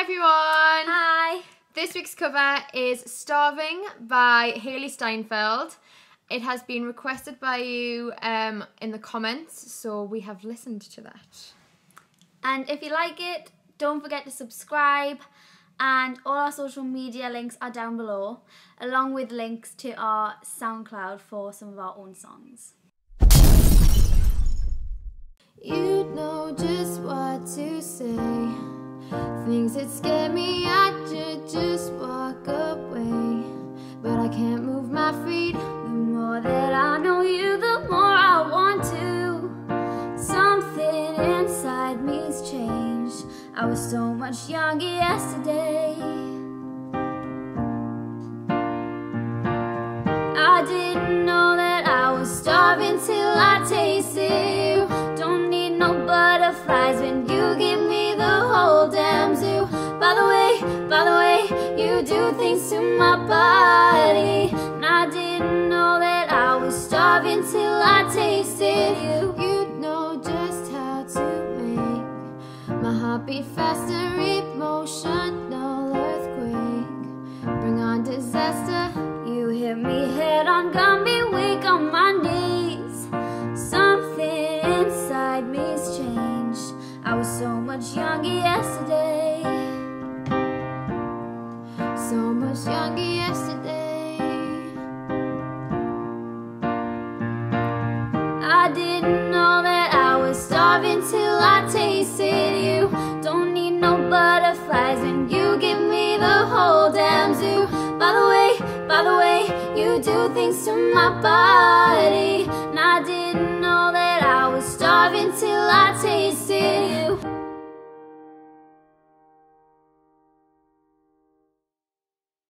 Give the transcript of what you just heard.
everyone! Hi! This week's cover is Starving by Hayley Steinfeld. It has been requested by you in the comments, so we have listened to that. And if you like it, don't forget to subscribe, and all our social media links are down below, along with links to our SoundCloud for some of our own songs. You know just what to say. Things that scare me, I should just walk away. But I can't move my feet. The more that I know you, the more I want to. Something inside me's changed. I was so much younger yesterday. I didn't know that I was starving till I tasted you. Don't need no butterflies when you give me the whole damn zoo. By the way, you do things to my body. And I didn't know that I was starving till I tasted you. You know just how to make my heart beat faster, emotional earthquake. Bring on disaster. You hit me head on, got me weak on my knees. Something inside me's changed. I was so much younger yesterday. So much younger yesterday. I didn't know that I was starving till I tasted you. Don't need no butterflies when you give me the whole damn zoo. By the way, you do things to my body. And I didn't know that I was starving till I tasted you.